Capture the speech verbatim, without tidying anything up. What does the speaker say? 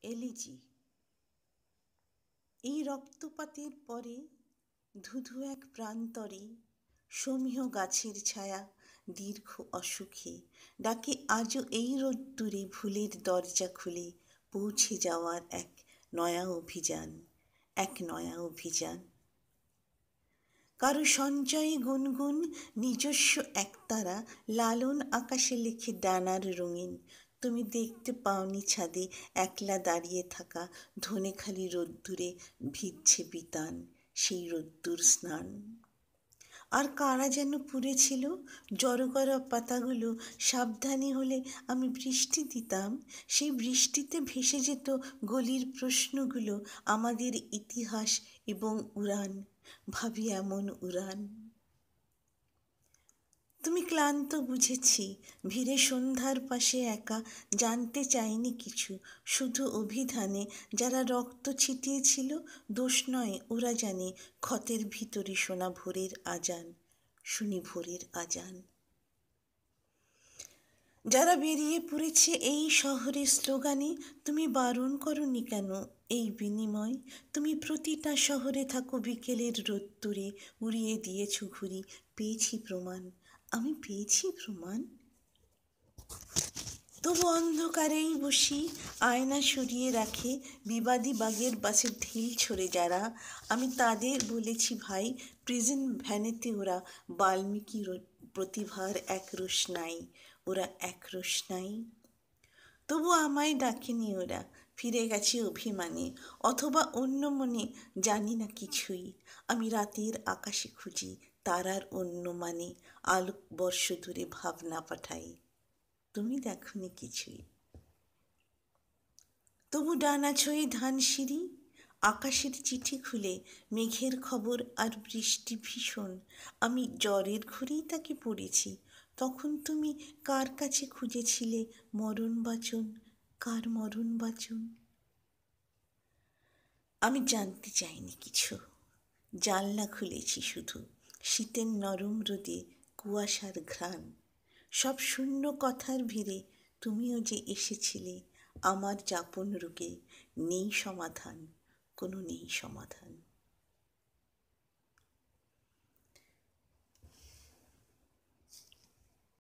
Elegy. এই রক্তপাতের পরে ধুধু এক প্রান্তরে সমীহ গাছের ছায়া দীর্ঘ অসুখে ডাকে আজও এই রোদ্দুরে ভুলের দরজা খুলে পৌঁছে যাওয়ার এক নয়া অভিযান, এক নয়া অভিযান। কারো সঞ্চয়ে গুনগুন নিজস্ব একতারা লালন আকাশে লেখে ডানার রঙিন। তুমি দেখতে পাওনি ছাদে একলা দাঁড়িয়ে থাকা ধনেখালি রোদ্দুরে ভিজছে বিতান, সেই রোদ্দুর স্নান। আর কারা যেন পুড়েছিল জড়করা পাতাগুলো, সাবধানী হলে আমি বৃষ্টি দিতাম, সেই বৃষ্টিতে ভেসে যেত গলির প্রশ্নগুলো, আমাদের ইতিহাস এবং উড়ান। ভাবি এমন উড়ান। তুমি ক্লান্ত বুঝেছি, ভিড়ে সন্ধ্যার পাশে একা, জানতে চাইনি কিছু, শুধু অভিধানে যারা রক্ত ছিটিয়েছিল দোষ নয়, ওরা জানে ক্ষতের ভিতরে শোনা ভোরের আজান, শুনি ভোরের আজান। যারা বেরিয়ে পড়েছে এই শহরের স্লোগানে, তুমি বারণ করনি কেন এই বিনিময়? তুমি প্রতিটা শহরে থাকো বিকেলের রোদ্দুরে, উড়িয়ে দিয়েছ ঘুড়ি, পেয়েছি প্রমাণ, আমি পেয়েছি প্রমাণ। তবু অন্ধকারেই বসি, আয়না সরিয়ে রাখে বিবাদী বাগের বাসে ঢিল ছড়ে যারা, আমি তাদের বলেছি ভাই, প্রিজন ভ্যানেতে ওরা বাল্মীকি প্রতিভার এক রোশনাই, ওরা এক রোশনাই। তবু আমায় ডাকেনি ওরা, ফিরে গেছে অভিমানে অথবা অন্য মনে, জানি না কিছুই। আমি রাতের আকাশে খুঁজি তারার অন্য মানে, আলোকবর্ষ দূরে ভাবনা পাঠাই, তুমি দেখনি কিছুই। তবু ডানা ছয়ে ধানসিঁড়ি, আকাশের চিঠি খুলে মেঘের খবর আর বৃষ্টি ভীষণ, আমি জ্বরের ঘরেই তাকে পড়েছি। তখন তুমি কার কাছে খুঁজেছিলে মরণ বাচন, কার মরণ বাচন? আমি জানতে চাইনি কিছু, জানলা খুলেছি শুধু, শীতের নরম রোদে কুয়াশার ঘ্রাণ। সব শূন্য কথার ভিড়ে তুমিও যে এসেছিলে, আমার যাপন রোগে নেই সমাধান, কোনো নেই সমাধান।